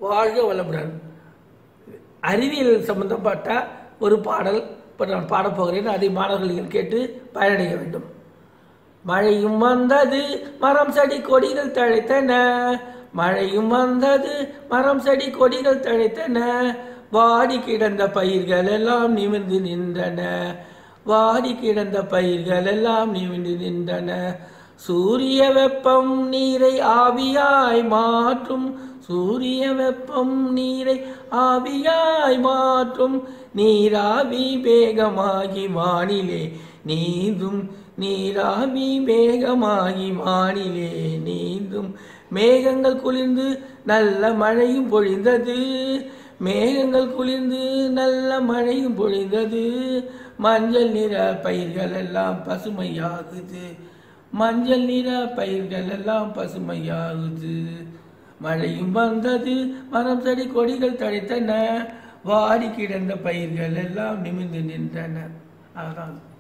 வாழ்க வளமுடன். அறிவியல் சம்பந்தப்பட்ட ஒரு பாடல் இப்போ நான் பாடப்போகிறேன். அதை மாணவர்கள் கேட்டு பயனடைய வேண்டும். மழையும் வந்தது, மரம் செடி கொடிகள் தழைத்தன. மழையும் வந்தது, மரம் செடி கொடிகள் தழைத்தன. வாடி கிடந்த பயிர்கள் எல்லாம் நிமிர்ந்து நின்றன. வாடி கிடந்த பயிர்கள் எல்லாம் நிமிர்ந்து நின்றன. சூரிய வெப்பம் நீரை ஆவியாய் மாற்றும். சூரிய வெப்பம் நீரை ஆவியாய் மாற்றும். நீராவி வேகமாகி வானிலே நீந்தும். நீராவி வேகமாகி வானிலே நீந்தும். மேகங்கள் குளிர்ந்து நல்ல மழையும் பொழிந்தது. மேகங்கள் குளிர்ந்து நல்ல மழையும் பொழிந்தது. மஞ்சள் நிற பயிர்கள் எல்லாம் பசுமையாகுது. மஞ்சள் நிற பயிர்கள் எல்லாம் பசுமையாகுது. மழையும் வந்தது, மரம் செடி கொடிகள் தழைத்தன. வாடி கிடந்த பயிர்கள் எல்லாம் நிமிர்ந்து நின்றன. அதான்.